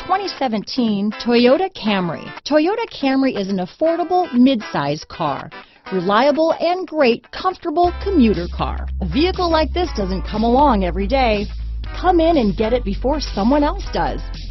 2017 Toyota Camry. Toyota Camry is an affordable mid-size car. Reliable and great, comfortable commuter car. A vehicle like this doesn't come along every day. Come in and get it before someone else does.